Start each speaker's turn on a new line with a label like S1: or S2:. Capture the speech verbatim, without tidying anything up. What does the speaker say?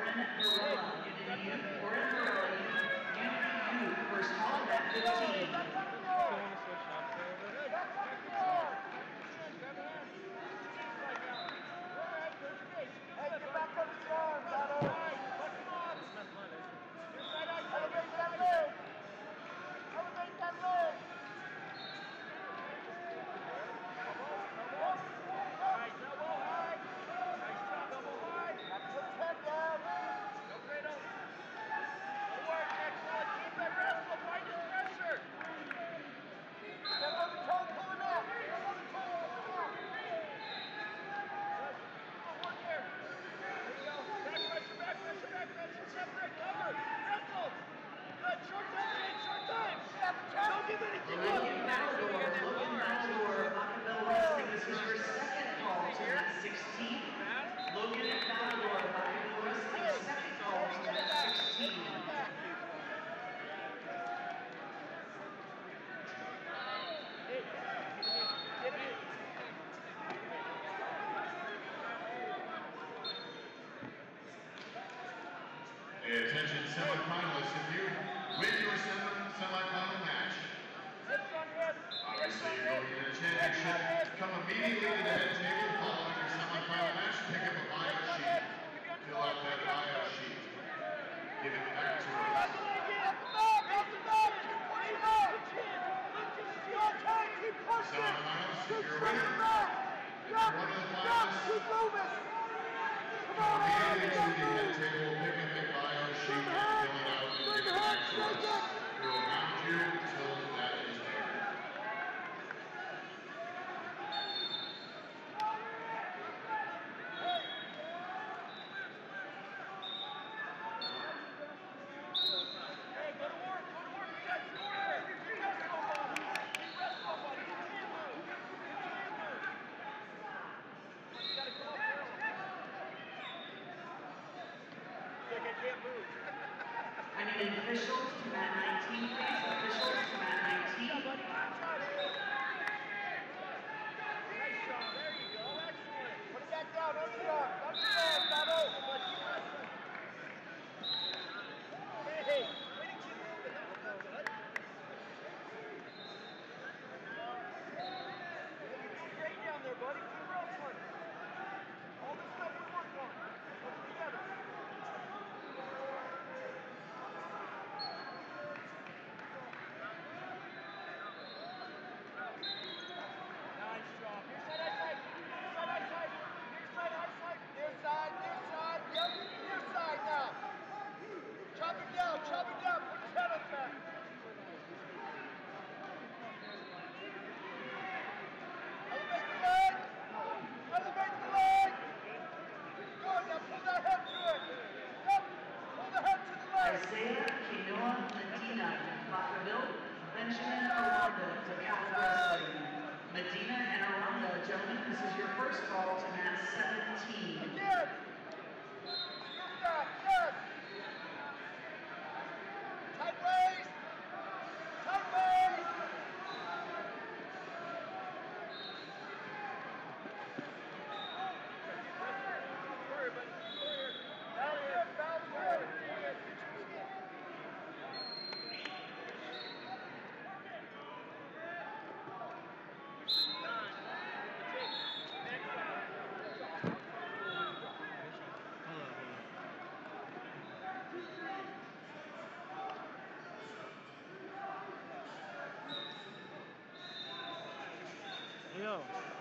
S1: Oren Varela, Unity Youth. Oren Varela, Unity Youth, first call at fifteen.
S2: Hey, get back on the arms, Otto. Elevate that leg. Elevate that leg. Nice, elbow high. Nice job, elbow high. Now put his head down. No, Fredo. Good work, excellent. Keep that wrestle. Find his pressure. Step on the toe, pull him out. Step on the toe, pull him out. Good work here. There you go. Back pressure, back pressure, back pressure. Separate, cover. Wrestle. Good. Short time, short time. Don't give anything up.
S1: Logan Matador, Logan Matador, Vacaville Wrestling. This is your second call to mat sixteen. Logan Matador, Vacaville Wrestling, second call to mat sixteen.
S3: Hey, attention semi-finalists, if you win your semi-final match, obviously you're going to get a championship. Come immediately to the head table following your semi-final match, pick up a bio sheet, fill out that bio sheet, give it back to us. Semi-finals, if you're a winner, if you're one of the finalists, come immediately to the head table, pick up a bio sheet, fill it out, and give it back to us. We'll round you until that is done.
S2: Hey, go to work, go to work, touch the order. Rest nobody. Rest nobody. You can't move. You can't move. You gotta come up early. Like I can't move.
S1: I need officials to mat nineteen, please. Officials to mat nineteen.
S2: Nice job. There you go. Excellent. Put it back down. Under the arm. Under the arm. Otto. But keep wrestling. Hey, hey. Way to keep moving. That was no good. You're doing great down there, buddy. Keep wrestling. All this stuff we worked on. Put it together. Nice job. Near side, eyesight. Near side, eyesight. Near side, eyesight. Near side, near side. Yep, near side now. Chop it down, chop it down. Put his head up back. Elevate the leg. Elevate the leg. Good, now pull that head to it. Yep, pull the head to the leg.
S1: Isaiah Quinoa Medina, Vacaville, Benjamin Aranda to Cal Wrestling. Medina and Aranda, gentlemen, this is your first call to mat seventeen.
S2: Again. Good back, yes. Tight waist. Tight waist. Sorry, but bounce good, bounce good.
S4: Yo.